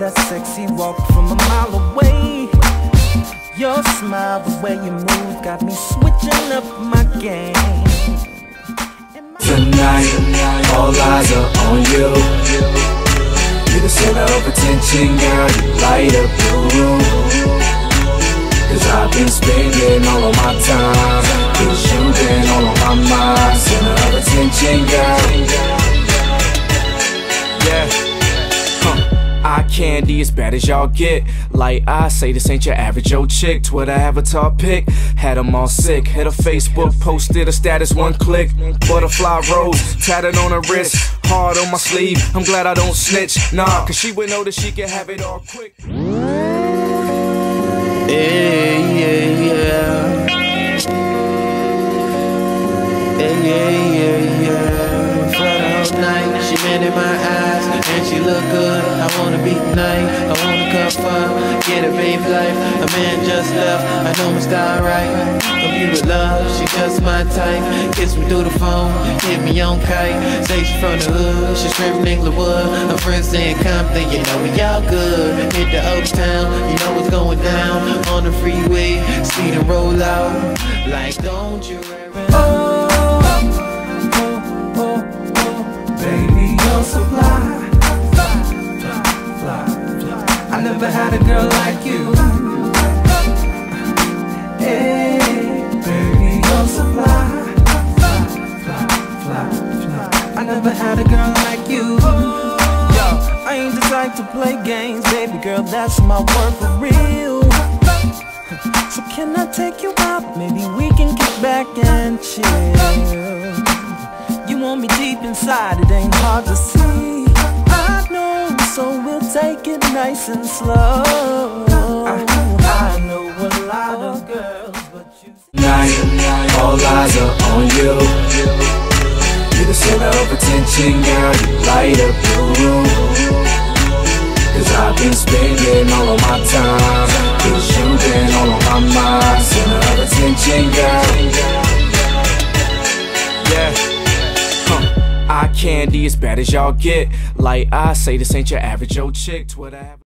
that sexy walk from a mile away. Your smile, the way you move, got me switching up my game. Tonight, all eyes are on you. You're the center of attention, girl, you light up the room. Cause I've been spending all of my time, cause you've been all on my mind. Center of attention, girl. Yeah, eye candy as bad as y'all get. Like I say, this ain't your average old chick. Twitter avatar pic, had them all sick. Hit a Facebook, posted a status, one click. Butterfly rose, tatted on her wrist, hard on my sleeve. I'm glad I don't snitch, nah, cause she would know that she could have it all quick. Yeah, yeah, yeah. Yeah, yeah, yeah, yeah. For the whole night, she been in my eyes, and she look good. I wanna be nice, I wanna cuff her, get a babe life. A man just left, I know my style right. Computer love, she just my type. Kiss me through the phone, hit me on kite. Say she from the hood, she straight from Inglewood. Her friends saying Compton, you know we all good. Hit the Oak Town, you know what's going down. On the freeway, speed and roll out. Like don't you ever Baby, you're so fly, I never had a girl like you. Hey, baby, you're so fly, I never had a girl like you. Yo, I ain't the type to play games, baby girl, that's my word for real. So can I take you out? Maybe we can kick back and chill. You want me deep inside, it ain't hard to see. I know, so we'll take it nice and slow. I know a lot of girls, but you Night, all eyes are on you. You're the center of attention, girl, you light up the room. Cause I've been spending all of my time, cause you've been all on my mind. Center of attention, girl. Yeah. Eye candy as bad as y'all get. Like I say, this ain't your average old chick. Twitter